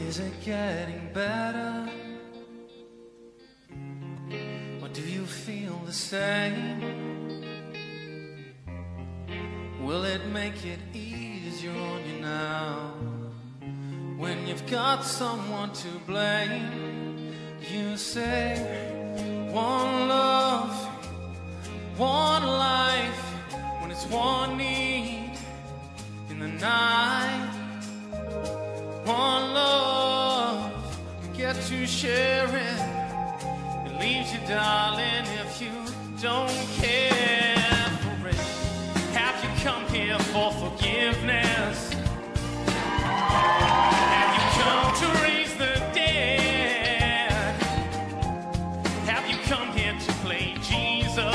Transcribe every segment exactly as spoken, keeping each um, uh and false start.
Is it getting better? Or do you feel the same? Will it make it easier on you now? When you've got someone to blame, you say, one love, one life, when it's one need in the night. One love, you get to share it. It leaves you, darling, if you don't care for it. Have you come here for forgiveness? Have you come to raise the dead? Have you come here to play Jesus?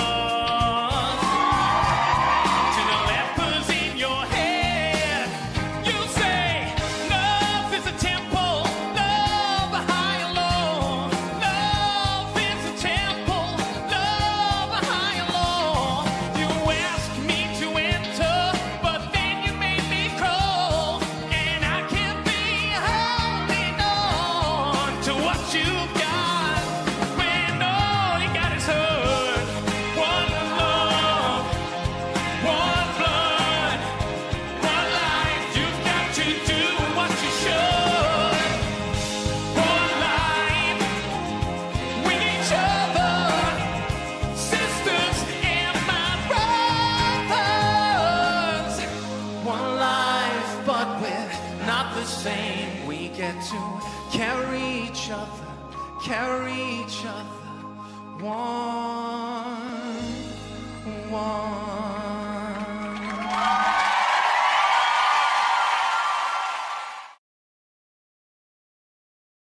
We get to carry each other, carry each other, one, one.